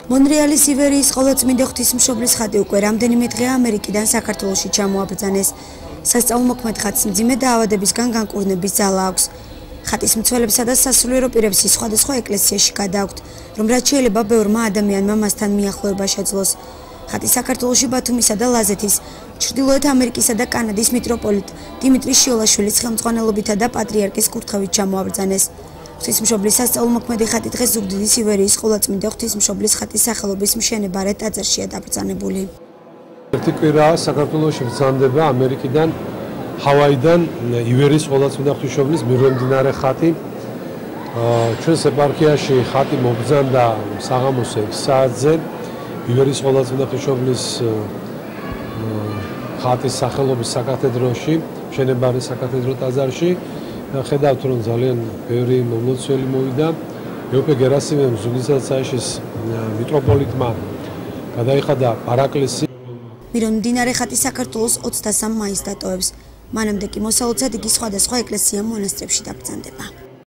მონრეალის ივერიის ყოვლადწმინდა ღვთისმშობლის ხატი უკვე რამდენიმე დღეა ამერიკიდან საქართველოში ჩამოაბრძანეს. სასწაულმოქმედ ხატს მძიმე დაავადებებისგან განკურნების ძალა აქვს. ხატის მცველებსა და სასულიერო პირებს სხვადასხვა ეკლესიაში გადააქვთ, რომ რაც შეიძლება ბევრმა ადამიანმა მასთან მიახლოება შეძლოს. ხატი საქართველოში ბათუმისა და ლაზეთის, ჩრდილოეთ ამერიკისა და კანადის მიტროპოლიტ დიმიტრი შიოლაშვილის ხელმძღვანელობითა და პატრიარქის კურთხევით ჩამოაბრძანეს. ღვთისმშობლის სასწაულმოქმედი ხატი დღეს ზუგდიდის ივერიის ყოვლადწმინდა ღვთისმშობლის ხატის სახელობის მშენებარე ტაძარშია დაბრძანებული. ერთი კვირაა საქართველოში ბრძანდება ამერიკიდან, ჰავაიდან ივერიის ყოვლადწმინდა ღვთისმშობლის მირონმდინარე ხატი. ჩვენს ეპარქიაში ხატი მობრძანდა საღამოს 6 საათზე. ივერიის ყოვლადწმინდა ღვთისმშობლის ხატის სახელობის საკათედროში, მშენებარე საკათედრო ტაძარში. ხედავთ, რომ ძალიან ბევრი მომლოცველი მოვიდა. უკვე გერასიმემ ზუგდიდშიას მიტროპოლიტმა გადაიხადა პარაკლისი. მირონმდინარე ხატი საქართველოს 23 მაისს დატოვებს. მანამდე კი მოსალოცად იგი სხვადასხვა ეკლესია-მონასტრებში დაბრძანდება.